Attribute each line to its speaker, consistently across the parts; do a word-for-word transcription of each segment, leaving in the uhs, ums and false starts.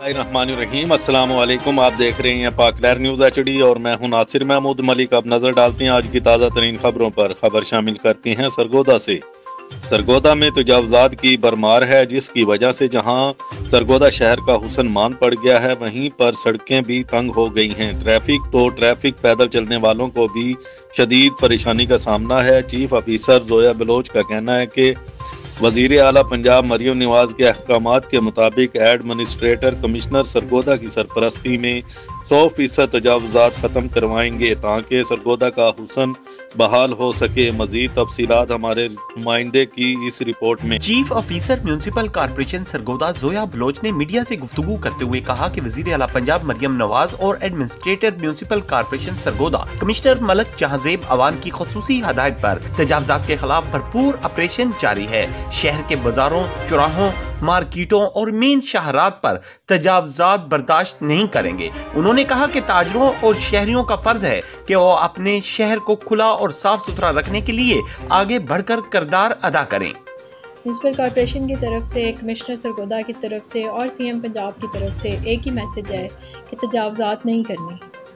Speaker 1: रहीम अस्सलाम वालेकुम। आप देख रहे हैं पाक लहर न्यूज़ एच डी और मैं हूं नासिर महमूद मलिक। अब नजर डालते हैं आज की ताज़ा तरीन खबरों पर। खबर शामिल करती हैं सरगोदा से। सरगोदा में तजावुज़ात की भरमार है, जिसकी वजह से जहां सरगोदा शहर का हुस्न मान पड़ गया है, वहीं पर सड़कें भी तंग हो गई हैं। ट्रैफिक तो ट्रैफिक पैदल चलने वालों को भी शदीद परेशानी का सामना है। चीफ ऑफिसर जोया बलोच का कहना है कि वजीर आला पंजाब मरियम नवाज के अहकामात के मुताबिक एडमिनिस्ट्रेटर कमिश्नर सरगोदा की सरपरस्ती में सौ फीसद तजावुज़ात खत्म करवाएंगे ताकि सरगोदा का हुस्न बहाल हो सके। मजीद तफसीलात हमारे नुमाइंदे की इस रिपोर्ट में।
Speaker 2: Chief officer municipal corporation Sargodha Zoya Baloch ने मीडिया से गुफ्तगू करते हुए कहा कि वजीर आला पंजाब मरियम नवाज और administrator municipal corporation Sargodha commissioner Malik Jahanzeb Awan की खुसूसी हदायत पर तजावुज़ात के खिलाफ भरपूर ऑपरेशन जारी है। शहर के बाजारों, चौराहों, मार्केटों और मेन शाहरात पर तजावुज़ात बर्दाश्त नहीं करेंगे। उन्होंने कहा कि ताजरों और शहरियों का फर्ज है कि वो अपने शहर को खुला और साफ सुथरा रखने के लिए आगे बढ़कर किरदार अदा करें।
Speaker 3: म्यूनसिपल कॉर्पोरेशन की तरफ से, कमिश्नर सरगोदा की तरफ से और सीएम पंजाब की तरफ से एक ही मैसेज है कि तजावुज़ात नहीं करनी।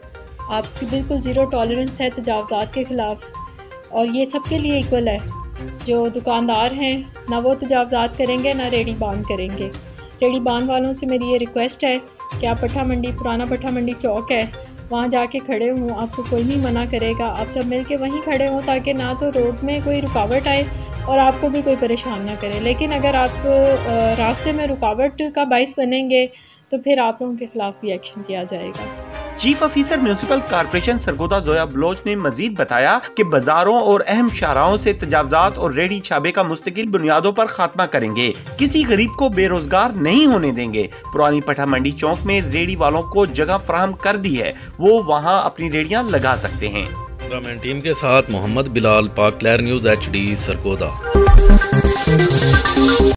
Speaker 3: आपकी बिल्कुल ज़ीरो टॉलरेंस है तजावुज़ात के ख़िलाफ़ और ये सबके लिए इक्वल है। जो दुकानदार हैं ना वो तजावुज़ात करेंगे ना रेडी बांध करेंगे। रेडी बांध वालों से मेरी ये रिक्वेस्ट है कि आप पट्ठा मंडी, पुराना पट्ठा मंडी चौक है, वहाँ जाके खड़े हों, आपको कोई नहीं मना करेगा। आप सब मिलके वहीं खड़े हों ताकि ना तो रोड में कोई रुकावट आए और आपको भी कोई परेशान ना करे। लेकिन अगर आप रास्ते में रुकावट का बाइस बनेंगे तो फिर आप लोगों के खिलाफ भी एक्शन किया जाएगा।
Speaker 2: Chief officer municipal corporation Sargodha Zoya Baloch ने मजीद बताया कि बाजारों और अहम शाहराहों से तजावुज़ात और रेडी छाबे का मुस्तकिल बुनियादों पर खात्मा करेंगे। किसी गरीब को बेरोजगार नहीं होने देंगे। पुरानी पट्टा मंडी चौक में रेडी वालों को जगह फराहम कर दी है, वो वहाँ अपनी रेडियां लगा सकते हैं।
Speaker 1: टीम के साथ मोहम्मद बिलाल, पाक लहर न्यूज़ एच डी सरगोदा।